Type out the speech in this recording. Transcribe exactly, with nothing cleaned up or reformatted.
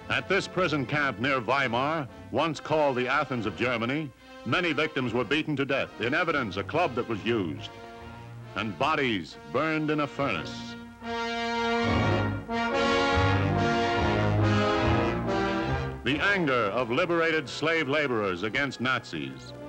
At this prison camp near Weimar, once called the Athens of Germany, many victims were beaten to death. In evidence, a club that was used, and bodies burned in a furnace. The anger of liberated slave laborers against Nazis.